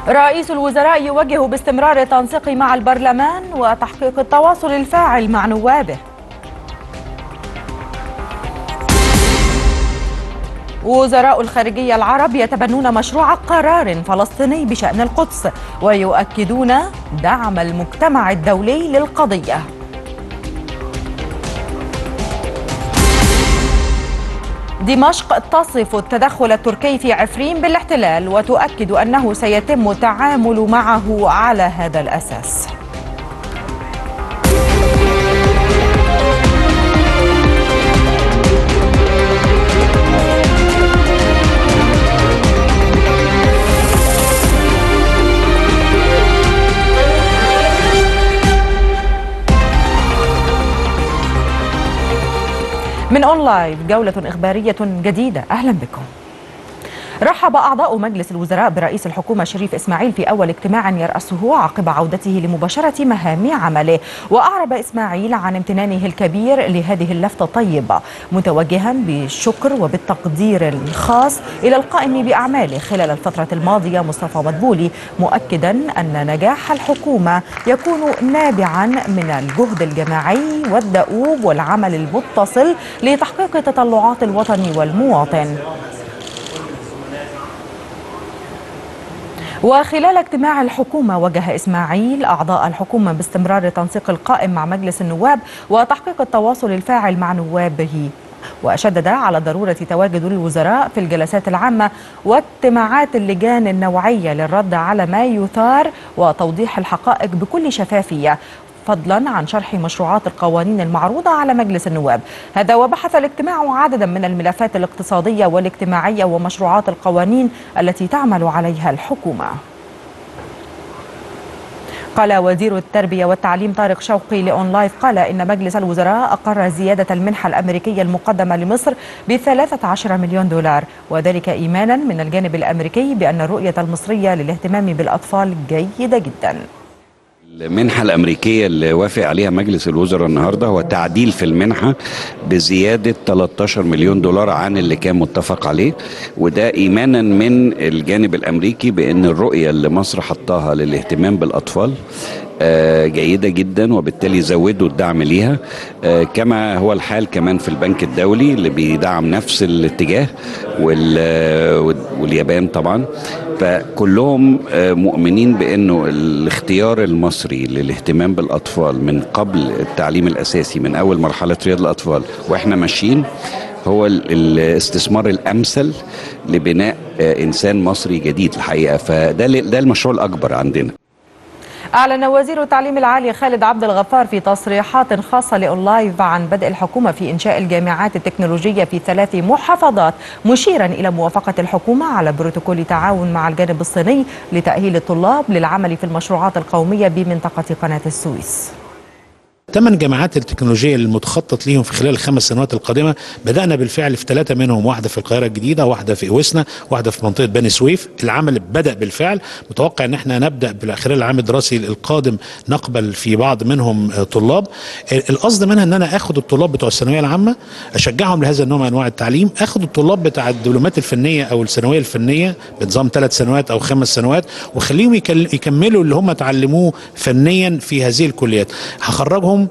رئيس الوزراء يوجه باستمرار التنسيق مع البرلمان وتحقيق التواصل الفاعل مع نوابه. وزراء الخارجية العرب يتبنون مشروع قرار فلسطيني بشأن القدس ويؤكدون دعم المجتمع الدولي للقضية. دمشق تصف التدخل التركي في عفرين بالاحتلال وتؤكد أنه سيتم التعامل معه على هذا الأساس. من أونلايف جولة إخبارية جديدة، أهلا بكم. رحب أعضاء مجلس الوزراء برئيس الحكومة شريف إسماعيل في أول اجتماع يرأسه عقب عودته لمباشرة مهام عمله، وأعرب إسماعيل عن امتنانه الكبير لهذه اللفتة الطيبة، متوجها بالشكر وبالتقدير الخاص إلى القائم بأعماله خلال الفترة الماضية مصطفى مدبولي، مؤكدا أن نجاح الحكومة يكون نابعا من الجهد الجماعي والدؤوب والعمل المتصل لتحقيق تطلعات الوطن والمواطن. وخلال اجتماع الحكومة وجه إسماعيل أعضاء الحكومة باستمرار التنسيق القائم مع مجلس النواب وتحقيق التواصل الفاعل مع نوابه، وشدد على ضرورة تواجد الوزراء في الجلسات العامة واجتماعات اللجان النوعية للرد على ما يثار وتوضيح الحقائق بكل شفافية، فضلا عن شرح مشروعات القوانين المعروضة على مجلس النواب. هذا وبحث الاجتماع عددا من الملفات الاقتصادية والاجتماعية ومشروعات القوانين التي تعمل عليها الحكومة. قال وزير التربية والتعليم طارق شوقي لأونلايف قال إن مجلس الوزراء أقر زيادة المنحة الأمريكية المقدمة لمصر ب13 مليون دولار، وذلك إيمانا من الجانب الأمريكي بأن الرؤية المصرية للاهتمام بالأطفال جيدة جدا. المنحة الأمريكية اللي وافق عليها مجلس الوزراء النهاردة هو تعديل في المنحة بزيادة 13 مليون دولار عن اللي كان متفق عليه، وده إيمانا من الجانب الأمريكي بأن الرؤية اللي مصر حطاها للاهتمام بالأطفال جيدة جدا، وبالتالي زودوا الدعم ليها، كما هو الحال كمان في البنك الدولي اللي بيدعم نفس الاتجاه، واليابان طبعا. فكلهم مؤمنين بأنه الاختيار المصري للاهتمام بالأطفال من قبل التعليم الأساسي من أول مرحلة رياض الأطفال وإحنا ماشيين هو الاستثمار الأمثل لبناء إنسان مصري جديد الحقيقة. فده المشروع الأكبر عندنا. أعلن وزير التعليم العالي خالد عبد الغفار في تصريحات خاصة لأونلايف عن بدء الحكومة في إنشاء الجامعات التكنولوجية في 3 محافظات، مشيرا إلى موافقة الحكومة على بروتوكول تعاون مع الجانب الصيني لتأهيل الطلاب للعمل في المشروعات القومية بمنطقة قناة السويس. 8 جامعات التكنولوجية المتخطط ليهم في خلال ال5 سنوات القادمة، بدأنا بالفعل في 3 منهم، واحدة في القاهرة الجديدة، واحدة في إوسنا، واحدة في منطقة بني سويف. العمل بدأ بالفعل، متوقع ان احنا نبدأ خلال العام الدراسي القادم نقبل في بعض منهم طلاب. القصد منها ان انا اخد الطلاب بتوع الثانوية العامة اشجعهم لهذا النوع من انواع التعليم، اخد الطلاب بتاع الدبلومات الفنية او الثانوية الفنية بنظام 3 سنوات او 5 سنوات، وخليهم يكملوا اللي هم تعلموه فنيا في هذه الكليات. هخرجهم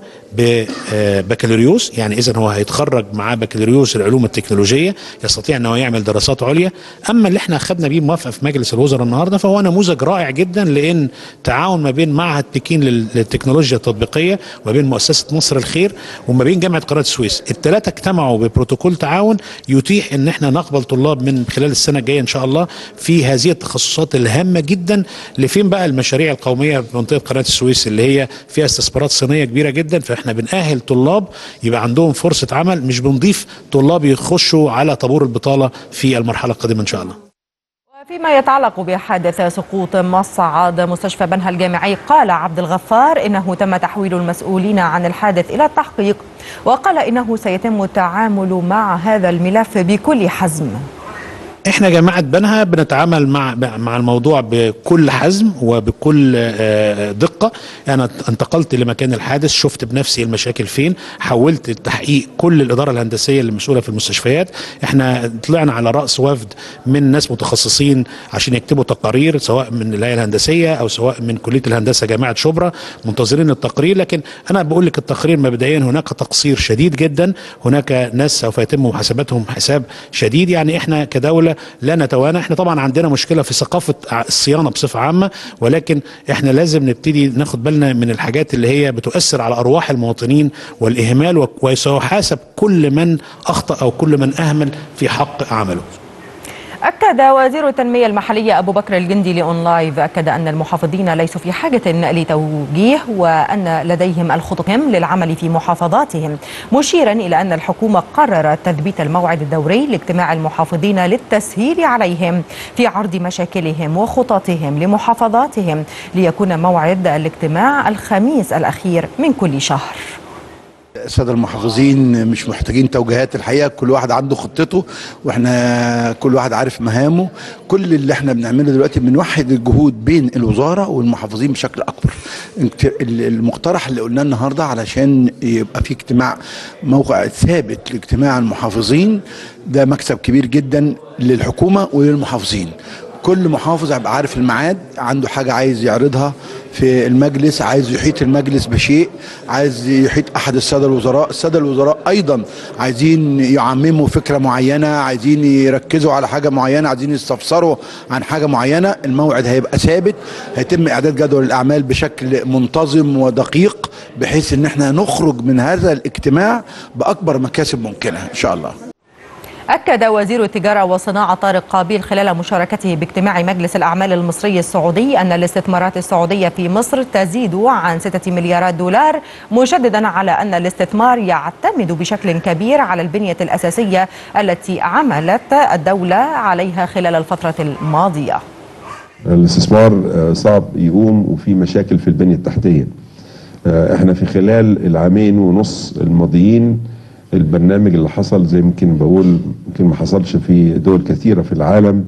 ببكالوريوس، يعني اذا هو هيتخرج معاه بكالوريوس العلوم التكنولوجيه، يستطيع ان هو يعمل دراسات عليا. اما اللي احنا اخذنا بيه موافقه في مجلس الوزراء النهارده فهو نموذج رائع جدا، لان تعاون ما بين معهد بكين للتكنولوجيا التطبيقيه وما بين مؤسسه مصر الخير وما بين جامعه قناه السويس، الثلاثه اجتمعوا ببروتوكول تعاون يتيح ان احنا نقبل طلاب من خلال السنه الجايه ان شاء الله في هذه التخصصات الهامه جدا. لفين بقى المشاريع القوميه في منطقه قناه السويس اللي هي فيها استثمارات صينيه كبيره جدا، فاحنا بنأهل طلاب يبقى عندهم فرصة عمل، مش بنضيف طلاب يخشوا على طابور البطالة في المرحلة القادمة إن شاء الله. وفيما يتعلق بحادث سقوط مصعد مستشفى بنها الجامعي، قال عبد الغفار إنه تم تحويل المسؤولين عن الحادث إلى التحقيق، وقال إنه سيتم التعامل مع هذا الملف بكل حزم. احنا جماعة بنها بنتعامل مع الموضوع بكل حزم وبكل دقة. انا انتقلت لمكان الحادث، شفت بنفسي المشاكل فين، حولت التحقيق كل الإدارة الهندسية اللي مسؤولة في المستشفيات. احنا طلعنا على رأس وفد من ناس متخصصين عشان يكتبوا تقارير، سواء من الهيئة الهندسية او سواء من كلية الهندسة جامعة شبرا، منتظرين التقرير. لكن انا بقول لك التقرير مبدئيا هناك تقصير شديد جدا، هناك ناس سوف يتم محاسبتهم حساب شديد. يعني احنا كدولة لا نتوانى. احنا طبعا عندنا مشكلة في ثقافة الصيانة بصفة عامة، ولكن احنا لازم نبتدي ناخد بالنا من الحاجات اللي هي بتؤثر على ارواح المواطنين والإهمال، وسيحاسب كل من أخطأ أو كل من أهمل في حق عمله. أكد وزير التنمية المحلية أبو بكر الجندي لأون لايف أن المحافظين ليسوا في حاجة لتوجيه، وأن لديهم الخطط للعمل في محافظاتهم، مشيرا إلى أن الحكومة قررت تثبيت الموعد الدوري لاجتماع المحافظين للتسهيل عليهم في عرض مشاكلهم وخططهم لمحافظاتهم، ليكون موعد الاجتماع الخميس الأخير من كل شهر. الساده المحافظين مش محتاجين توجيهات، الحقيقه كل واحد عنده خطته، واحنا كل واحد عارف مهامه. كل اللي احنا بنعمله دلوقتي بنوحد الجهود بين الوزاره والمحافظين بشكل اكبر. المقترح اللي قلناه النهارده علشان يبقى في اجتماع موقع ثابت لاجتماع المحافظين، ده مكسب كبير جدا للحكومه وللمحافظين. كل محافظ هيبقى عارف الميعاد، عنده حاجة عايز يعرضها في المجلس، عايز يحيط المجلس بشيء، عايز يحيط أحد السادة الوزراء. السادة الوزراء أيضا عايزين يعمموا فكرة معينة، عايزين يركزوا على حاجة معينة، عايزين يستفسروا عن حاجة معينة. الموعد هيبقى ثابت، هيتم إعداد جدول الأعمال بشكل منتظم ودقيق، بحيث إن احنا نخرج من هذا الاجتماع بأكبر مكاسب ممكنة إن شاء الله. أكد وزير التجارة والصناعة طارق قابيل خلال مشاركته باجتماع مجلس الأعمال المصري السعودي أن الاستثمارات السعودية في مصر تزيد عن 6 مليارات دولار، مشددا على أن الاستثمار يعتمد بشكل كبير على البنية الأساسية التي عملت الدولة عليها خلال الفترة الماضية. الاستثمار صعب يقوم وفي مشاكل في البنية التحتية. احنا في خلال العامين ونص الماضيين البرنامج اللي حصل زي ممكن بقول يمكن ما حصلش في دول كثيرة في العالم،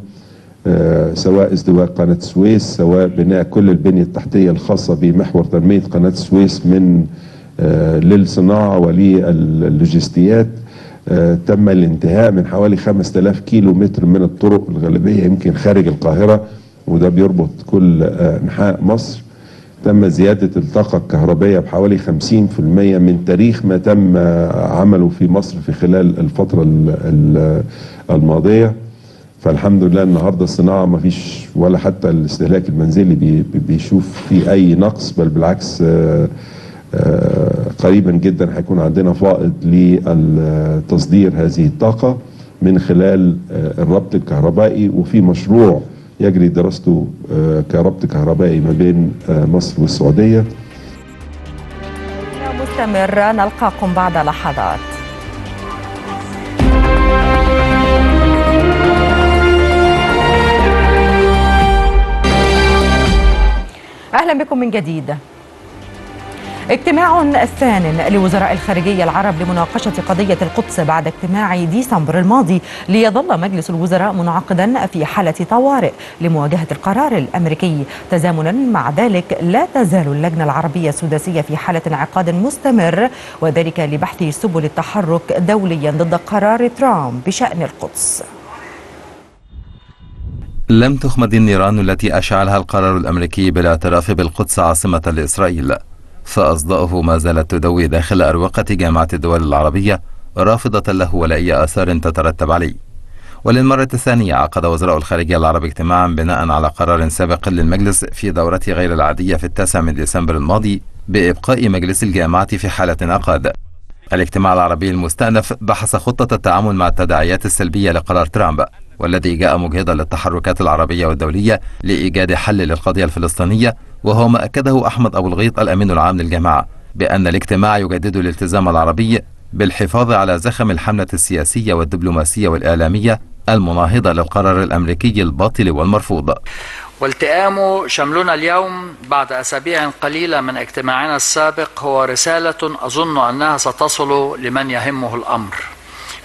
سواء ازدواج قناة السويس، سواء بناء كل البنية التحتية الخاصة بمحور تنمية قناة السويس من للصناعة وللوجستيات. تم الانتهاء من حوالي 5000 كيلو متر من الطرق، الغالبية يمكن خارج القاهرة، وده بيربط كل أنحاء مصر. تم زيادة الطاقة الكهربائية بحوالي 50% من تاريخ ما تم عمله في مصر في خلال الفترة الماضية. فالحمد لله النهاردة الصناعة ما فيش ولا حتى الاستهلاك المنزلي بيشوف في أي نقص، بل بالعكس قريبا جدا هيكون عندنا فائض لتصدير هذه الطاقة من خلال الربط الكهربائي، وفي مشروع يجري دراسته كربط كهربائي ما بين مصر والسعودية. مستمر، نلقاكم بعد لحظات. أهلا بكم من جديد. اجتماع ثان لوزراء الخارجية العرب لمناقشة قضية القدس بعد اجتماع ديسمبر الماضي، ليظل مجلس الوزراء منعقدا في حالة طوارئ لمواجهة القرار الأمريكي. تزامنا مع ذلك لا تزال اللجنة العربية السداسية في حالة انعقاد مستمر، وذلك لبحث سبل التحرك دوليا ضد قرار ترامب بشأن القدس. لم تخمد النيران التي أشعلها القرار الأمريكي بالاعتراف بالقدس عاصمة لإسرائيل، فأصداؤه ما زالت تدوي داخل أروقة جامعة الدول العربية، رافضة له ولا أي آثار تترتب عليه. وللمرة الثانية عقد وزراء الخارجية العرب اجتماعا بناء على قرار سابق للمجلس في دورته غير العادية في 9 من ديسمبر الماضي بإبقاء مجلس الجامعة في حالة انعقاد. الاجتماع العربي المستأنف بحث خطة التعامل مع التداعيات السلبية لقرار ترامب، والذي جاء مجهدا للتحركات العربية والدولية لإيجاد حل للقضية الفلسطينية، وهو ما أكده أحمد أبو الغيط الأمين العام للجماعة بأن الاجتماع يجدد الالتزام العربي بالحفاظ على زخم الحملة السياسية والدبلوماسية والإعلامية المناهضة للقرار الأمريكي الباطل والمرفوض. والتئام شملنا اليوم بعد أسابيع قليلة من اجتماعنا السابق هو رسالة أظن أنها ستصل لمن يهمه الأمر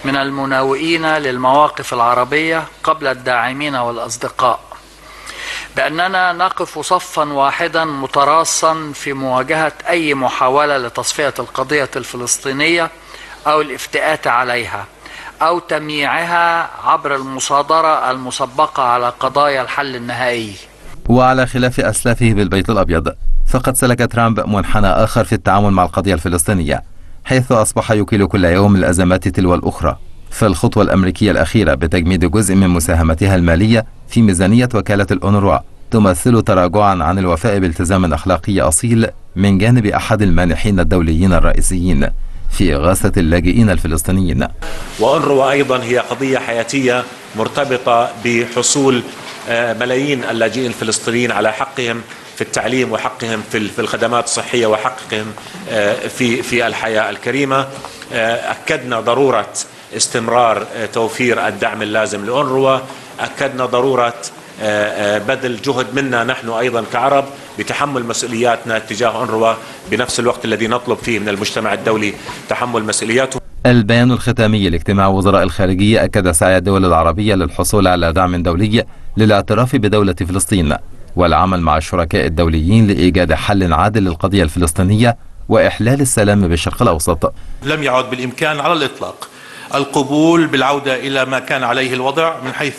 من المناوئين للمواقف العربية قبل الداعمين والأصدقاء، بأننا نقف صفا واحدا متراصا في مواجهة أي محاولة لتصفية القضية الفلسطينية أو الافتئات عليها أو تمييعها عبر المصادرة المسبقة على قضايا الحل النهائي. وعلى خلاف أسلافه بالبيت الأبيض، فقد سلك ترامب منحنى آخر في التعامل مع القضية الفلسطينية، حيث أصبح يكيل كل يوم الأزمات تلو الأخرى. فالخطوة الأمريكية الأخيرة بتجميد جزء من مساهمتها المالية في ميزانية وكالة الأونروا تمثل تراجعا عن الوفاء بالتزام أخلاقي أصيل من جانب أحد المانحين الدوليين الرئيسيين في إغاثة اللاجئين الفلسطينيين. وأونروا أيضا هي قضية حياتية مرتبطة بحصول ملايين اللاجئين الفلسطينيين على حقهم في التعليم وحقهم في الخدمات الصحية وحقهم في الحياة الكريمة. أكدنا ضرورة استمرار توفير الدعم اللازم لأونروا، أكدنا ضرورة بذل جهد منا نحن أيضا كعرب بتحمل مسؤولياتنا تجاه أونروا بنفس الوقت الذي نطلب فيه من المجتمع الدولي تحمل مسؤولياته. البيان الختامي لاجتماع وزراء الخارجية أكد سعي الدول العربية للحصول على دعم دولي للاعتراف بدولة فلسطين والعمل مع الشركاء الدوليين لإيجاد حل عادل للقضية الفلسطينية وإحلال السلام بالشرق الأوسط. لم يعد بالإمكان على الإطلاق القبول بالعودة إلى ما كان عليه الوضع، من حيث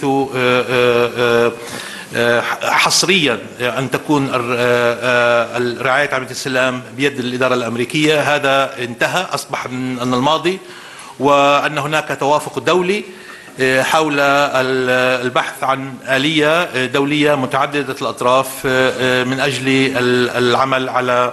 حصريا أن تكون رعاية عملية السلام بيد الإدارة الأمريكية. هذا انتهى، أصبح من الماضي، وأن هناك توافق دولي حول البحث عن آلية دولية متعددة الأطراف من أجل العمل على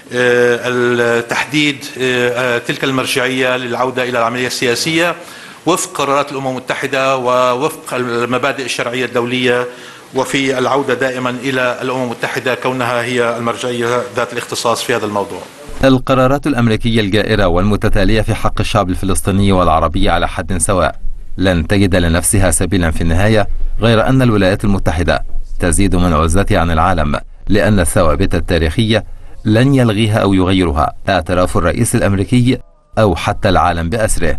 تحديد تلك المرجعية للعودة إلى العملية السياسية وفق قرارات الأمم المتحدة ووفق المبادئ الشرعية الدولية، وفي العودة دائما إلى الأمم المتحدة كونها هي المرجعية ذات الاختصاص في هذا الموضوع. القرارات الأمريكية الجائرة والمتتالية في حق الشعب الفلسطيني والعربي على حد سواء لن تجد لنفسها سبيلا في النهاية غير أن الولايات المتحدة تزيد من عزلتها عن العالم، لأن الثوابت التاريخية لن يلغيها أو يغيرها اعتراف الرئيس الأمريكي أو حتى العالم بأسره.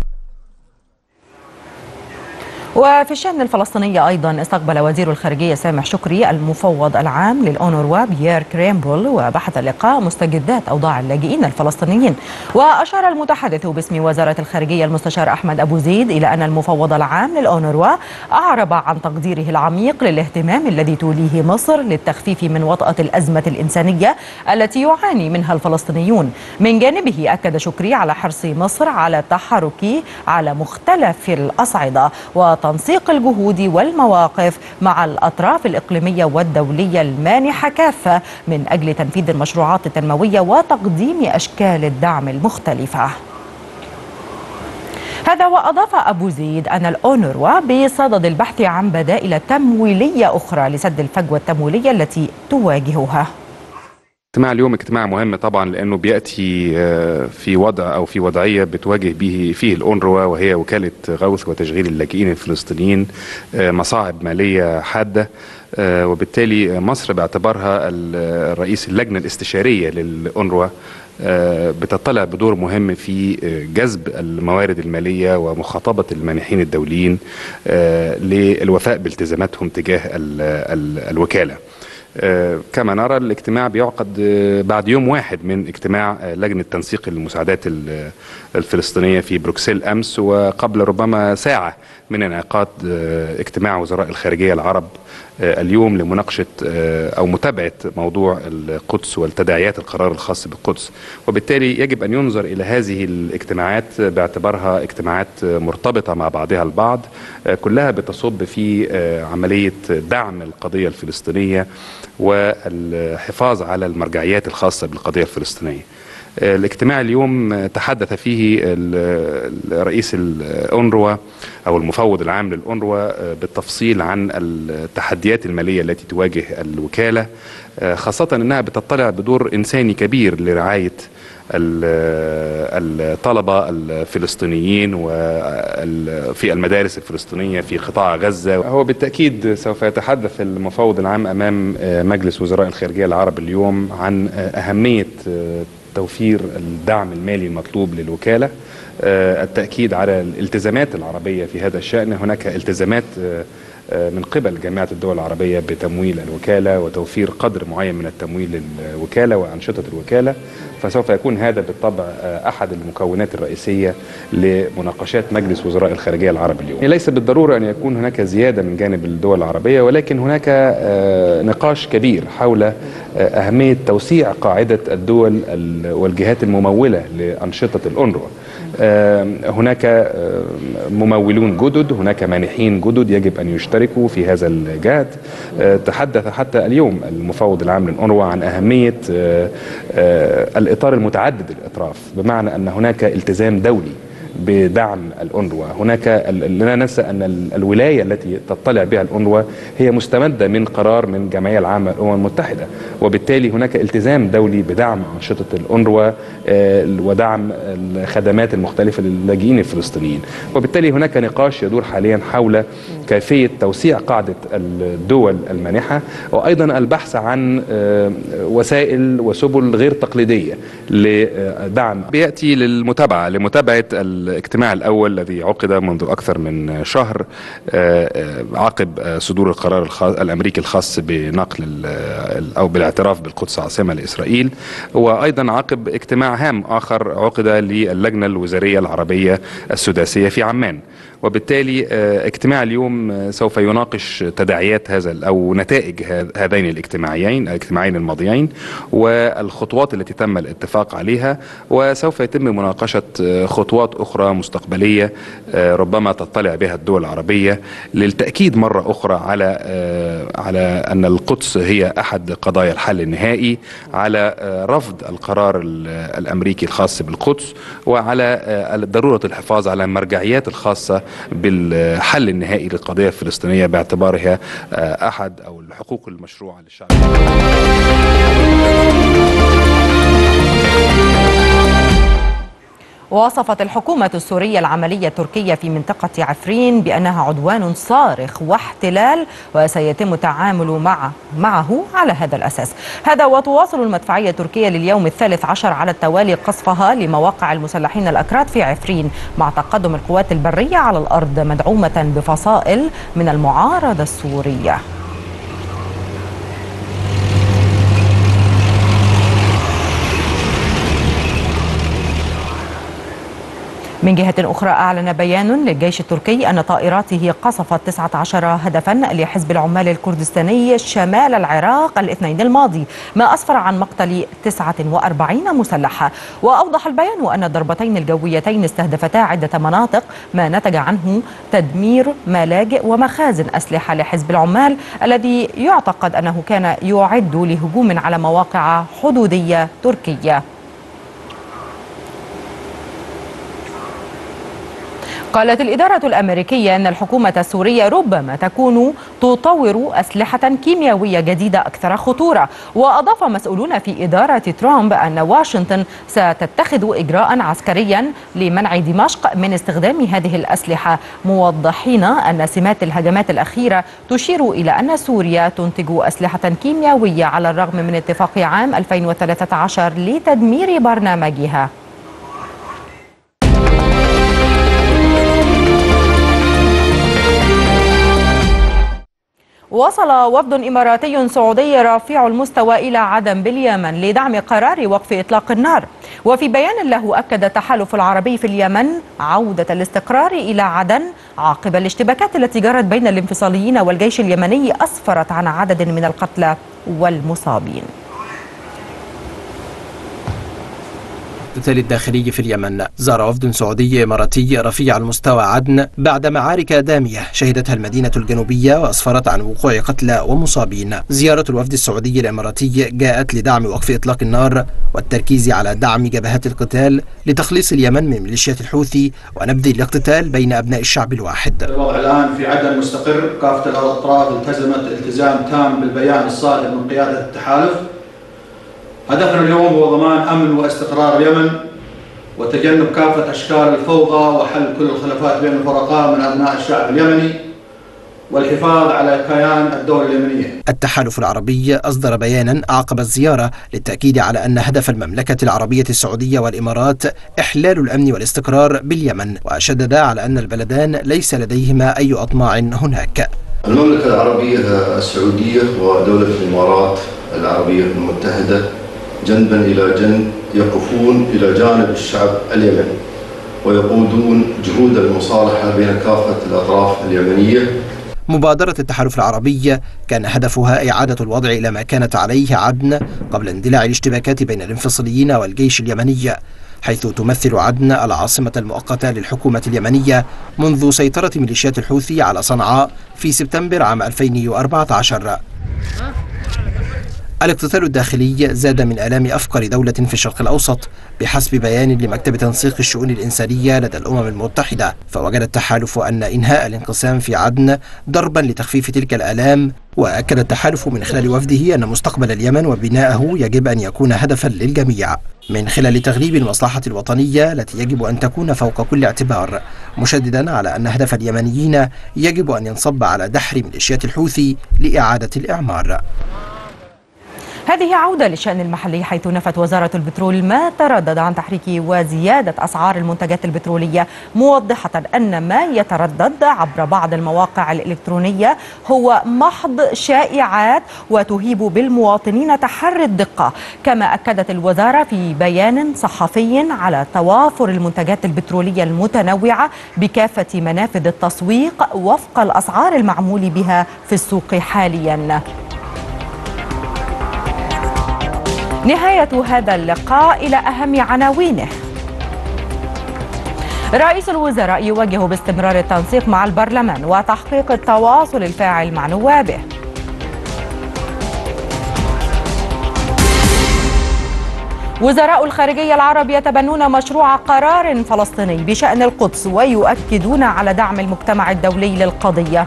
وفي الشأن الفلسطيني أيضا استقبل وزير الخارجية سامح شكري المفوض العام للأونروا بيير كريمبل وبحث اللقاء مستجدات أوضاع اللاجئين الفلسطينيين. وأشار المتحدث باسم وزارة الخارجية المستشار أحمد أبو زيد إلى أن المفوض العام للأونروا أعرب عن تقديره العميق للاهتمام الذي توليه مصر للتخفيف من وطأة الأزمة الإنسانية التي يعاني منها الفلسطينيون. من جانبه أكد شكري على حرص مصر على التحرك على مختلف الأصعدة وتنسيق الجهود والمواقف مع الأطراف الإقليمية والدولية المانحة كافة من أجل تنفيذ المشروعات التنموية وتقديم أشكال الدعم المختلفة. هذا وأضاف أبو زيد أن الأونروا بصدد البحث عن بدائل تمويلية أخرى لسد الفجوة التمويلية التي تواجهها. اجتماع اليوم اجتماع مهم طبعا، لانه بياتي في وضع او في وضعيه بتواجه به فيه الأونروا، وهي وكاله غوث وتشغيل اللاجئين الفلسطينيين مصاعب ماليه حاده، وبالتالي مصر باعتبارها الرئيس اللجنه الاستشاريه للأونروا بتطلع بدور مهم في جذب الموارد الماليه ومخاطبه المانحين الدوليين للوفاء بالتزاماتهم تجاه الوكاله. كما نرى الاجتماع بيعقد بعد يوم واحد من اجتماع لجنة تنسيق المساعدات الفلسطينية في بروكسل أمس، وقبل ربما ساعة من انعقاد اجتماع وزراء الخارجية العرب اليوم لمناقشة أو متابعة موضوع القدس والتداعيات القرار الخاص بالقدس. وبالتالي يجب أن ينظر إلى هذه الاجتماعات باعتبارها اجتماعات مرتبطة مع بعضها البعض، كلها بتصب في عملية دعم القضية الفلسطينية والحفاظ على المرجعيات الخاصة بالقضية الفلسطينية. الاجتماع اليوم تحدث فيه رئيس الأونروا أو المفوض العام للأونروا بالتفصيل عن التحديات المالية التي تواجه الوكالة، خاصة أنها بتطلع بدور إنساني كبير لرعاية الطلبة الفلسطينيين وفي المدارس الفلسطينية في قطاع غزة. هو بالتأكيد سوف يتحدث المفوض العام أمام مجلس وزراء الخارجية العرب اليوم عن أهمية توفير الدعم المالي المطلوب للوكالة، التأكيد على الالتزامات العربية في هذا الشأن. هناك التزامات من قبل جامعة الدول العربية بتمويل الوكالة وتوفير قدر معين من التمويل للوكالة وأنشطة الوكالة، فسوف يكون هذا بالطبع أحد المكونات الرئيسية لمناقشات مجلس وزراء الخارجية العربي اليوم. ليس بالضرورة أن يكون هناك زيادة من جانب الدول العربية، ولكن هناك نقاش كبير حول أهمية توسيع قاعدة الدول والجهات الممولة لأنشطة الأونروا. هناك ممولون جدد، هناك مانحين جدد يجب أن يشتركوا في هذا الجهد. تحدث حتى اليوم المفوض العام للأونروا عن أهمية الإطار المتعدد الأطراف، بمعنى أن هناك التزام دولي بدعم الأونروا. هناك لا ننسى أن الولاية التي تطلع بها الأونروا هي مستمدة من قرار من الجمعية العامة للأمم المتحدة، وبالتالي هناك التزام دولي بدعم أنشطة الأونروا ودعم الخدمات المختلفة للاجئين الفلسطينيين. وبالتالي هناك نقاش يدور حاليا حول كيفية توسيع قاعدة الدول المانحة، وأيضا البحث عن وسائل وسبل غير تقليدية لدعم. بيأتي لمتابعة الاجتماع الأول الذي عقد منذ أكثر من شهر عقب صدور القرار الأمريكي الخاص بنقل أو بالاعتراف بالقدس عاصمة لإسرائيل، وأيضا عقب اجتماع هام آخر عقد للجنة الوزارية العربية السداسية في عمان. وبالتالي اجتماع اليوم سوف يناقش تداعيات أو نتائج هذين الاجتماعين الماضيين والخطوات التي تم الاتفاق عليها، وسوف يتم مناقشة خطوات أخرى مستقبلية ربما تطلع بها الدول العربية للتأكيد مرة أخرى على أن القدس هي أحد قضايا الحل النهائي، على رفض القرار الأمريكي الخاص بالقدس، وعلى ضرورة الحفاظ على المرجعيات الخاصة بالحل النهائي للقضية الفلسطينية باعتبارها أحد أو الحقوق المشروعة للشعب. وصفت الحكومة السورية العملية التركية في منطقة عفرين بأنها عدوان صارخ واحتلال، وسيتم التعامل معه على هذا الأساس. هذا وتواصل المدفعية التركية لليوم ال13 على التوالي قصفها لمواقع المسلحين الأكراد في عفرين، مع تقدم القوات البرية على الأرض مدعومة بفصائل من المعارضة السورية. من جهة أخرى أعلن بيان للجيش التركي أن طائراته قصفت 19 هدفا لحزب العمال الكردستاني شمال العراق الاثنين الماضي، ما أسفر عن مقتل 49 مسلحة. وأوضح البيان أن الضربتين الجويتين استهدفتا عدة مناطق، ما نتج عنه تدمير ملاجئ ومخازن أسلحة لحزب العمال الذي يعتقد أنه كان يعد لهجوم على مواقع حدودية تركية. قالت الإدارة الأمريكية أن الحكومة السورية ربما تكون تطور أسلحة كيميائية جديدة أكثر خطورة. وأضاف مسؤولون في إدارة ترامب أن واشنطن ستتخذ إجراء عسكريا لمنع دمشق من استخدام هذه الأسلحة، موضحين أن سمات الهجمات الأخيرة تشير إلى أن سوريا تنتج أسلحة كيميائية على الرغم من اتفاق عام 2013 لتدمير برنامجها. وصل وفد إماراتي سعودي رفيع المستوى إلى عدن باليمن لدعم قرار وقف إطلاق النار. وفي بيان له أكد التحالف العربي في اليمن عودة الاستقرار إلى عدن عقب الاشتباكات التي جرت بين الانفصاليين والجيش اليمني أسفرت عن عدد من القتلى والمصابين. الداخلي في اليمن زار وفد سعودي إماراتي رفيع المستوى عدن بعد معارك دامية شهدتها المدينة الجنوبية وأسفرت عن وقوع قتلى ومصابين. زيارة الوفد السعودي الإماراتي جاءت لدعم وقف إطلاق النار والتركيز على دعم جبهات القتال لتخليص اليمن من ميليشيات الحوثي ونبذ الاقتتال بين أبناء الشعب الواحد. الوضع الآن في عدن مستقر، كافة الأطراف التزمت التزام تام بالبيان الصادر من قيادة التحالف. هدفنا اليوم هو ضمان أمن واستقرار اليمن وتجنب كافة أشكال الفوضى وحل كل الخلافات بين الفرقاء من أبناء الشعب اليمني، والحفاظ على كيان الدولة اليمنية. التحالف العربي أصدر بيانا أعقب الزيارة للتأكيد على أن هدف المملكة العربية السعودية والإمارات إحلال الأمن والاستقرار باليمن، وشدد على أن البلدان ليس لديهما أي أطماع هناك. المملكة العربية السعودية ودولة الإمارات العربية المتحدة جنبا إلى جنب يقفون إلى جانب الشعب اليمني ويقودون جهود المصالحة بين كافة الأطراف اليمنية. مبادرة التحالف العربي كان هدفها إعادة الوضع إلى ما كانت عليه عدن قبل اندلاع الاشتباكات بين الانفصاليين والجيش اليمني، حيث تمثل عدن العاصمة المؤقتة للحكومة اليمنية منذ سيطرة ميليشيات الحوثي على صنعاء في سبتمبر عام 2014. الاقتتال الداخلي زاد من آلام أفقر دولة في الشرق الأوسط بحسب بيان لمكتب تنسيق الشؤون الإنسانية لدى الأمم المتحدة، فوجد التحالف أن إنهاء الانقسام في عدن ضربا لتخفيف تلك الآلام. وأكد التحالف من خلال وفده أن مستقبل اليمن وبناءه يجب أن يكون هدفا للجميع من خلال تغليب المصلحة الوطنية التي يجب أن تكون فوق كل اعتبار، مشددا على أن هدف اليمنيين يجب أن ينصب على دحر ميليشيات الحوثي لإعادة الإعمار. هذه عودة للشأن المحلي، حيث نفت وزارة البترول ما تردد عن تحريك وزيادة أسعار المنتجات البترولية، موضحة أن ما يتردد عبر بعض المواقع الإلكترونية هو محض شائعات وتهيب بالمواطنين تحري الدقة. كما أكدت الوزارة في بيان صحفي على توافر المنتجات البترولية المتنوعة بكافة منافذ التسويق وفق الأسعار المعمول بها في السوق حالياً. نهاية هذا اللقاء إلى أهم عناوينه. رئيس الوزراء يوجه باستمرار التنسيق مع البرلمان وتحقيق التواصل الفاعل مع نوابه. وزراء الخارجية العرب يتبنون مشروع قرار فلسطيني بشأن القدس ويؤكدون على دعم المجتمع الدولي للقضية.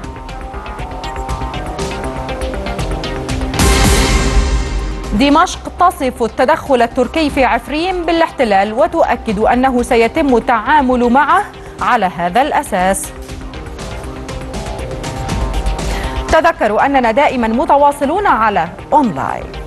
دمشق تصف التدخل التركي في عفرين بالاحتلال وتؤكد أنه سيتم التعامل معه على هذا الأساس. تذكروا أننا دائما متواصلون على أونلاين.